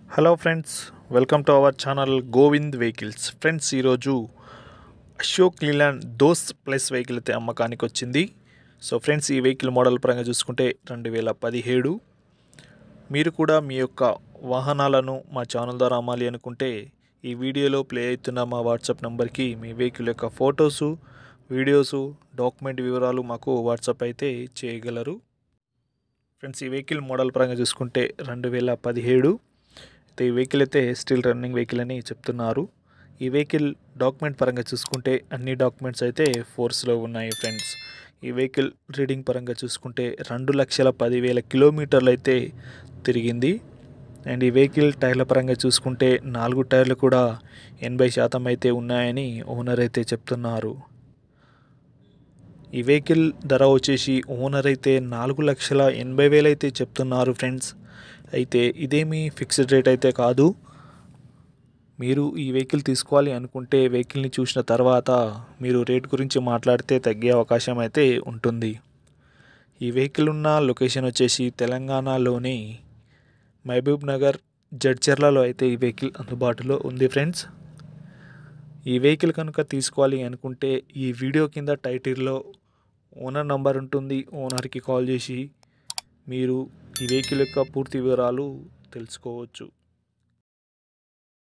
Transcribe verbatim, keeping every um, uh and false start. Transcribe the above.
Hello friends, welcome to our channel Govind vehicles. Friends, ఈరోజు Ashok Leyland Dost plus vehicle అయితే అమ్మకానికి వచ్చింది. సో ఫ్రెండ్స్, ఈ వెహికల్ మోడల్ పరంగా చూసుకుంటే రెండు వేల పదిహేడు. మీరు కూడా మీ యొక్క వాహనాలను మా ఛానల్ ద్వారా అమ్మాలి అనుకుంటే ఈ వీడియోలో ప్లే అవుతున్న మా వాట్సాప్ నెంబర్కి మీ వెహికల్ యొక్క ఫొటోసు, వీడియోసు, డాక్యుమెంట్ వివరాలు మాకు వాట్సాప్ అయితే చేయగలరు. ఫ్రెండ్స్, ఈ వెహికల్ మోడల్ పరంగా చూసుకుంటే రెండు వేల పదిహేడు. ఈ వెహికల్ అయితే స్టిల్ రన్నింగ్ వెహికల్ అని చెప్తున్నారు. ఈ వెహికల్ డాక్యుమెంట్ పరంగా చూసుకుంటే అన్ని డాక్యుమెంట్స్ అయితే ఫోర్స్లో ఉన్నాయి. ఫ్రెండ్స్, ఈ వెహికల్ రీడింగ్ పరంగా చూసుకుంటే రెండు లక్షల పదివేల కిలోమీటర్లు అయితే తిరిగింది. అండ్ ఈ వెహికల్ టైర్ల పరంగా చూసుకుంటే నాలుగు టైర్లు కూడా ఎనభై శాతం అయితే ఉన్నాయని ఓనర్ అయితే చెప్తున్నారు. ఈ వెహికల్ ధర వచ్చేసి ఓనర్ అయితే నాలుగు లక్షల ఎనభై వేలు అయితే చెప్తున్నారు. ఫ్రెండ్స్, అయితే ఇదేమీ ఫిక్స్డ్ రేట్ అయితే కాదు. మీరు ఈ వెహికల్ తీసుకోవాలి అనుకుంటే వెహికల్ని చూసిన తర్వాత మీరు రేట్ గురించి మాట్లాడితే తగ్గే అవకాశం అయితే ఉంటుంది. ఈ వెహికల్ ఉన్న లొకేషన్ వచ్చేసి తెలంగాణలోని మహబూబ్ నగర్, జడ్చర్లలో అయితే ఈ వెహికల్ అందుబాటులో ఉంది. ఫ్రెండ్స్, ఈ వెహికల్ కనుక తీసుకోవాలి అనుకుంటే ఈ వీడియో కింద టైటిల్లో ఓనర్ నంబర్ ఉంటుంది. ఓనర్కి కాల్ చేసి మీరు ఈ వెహికల్ యొక్క పూర్తి వివరాలు తెలుసుకోవచ్చు.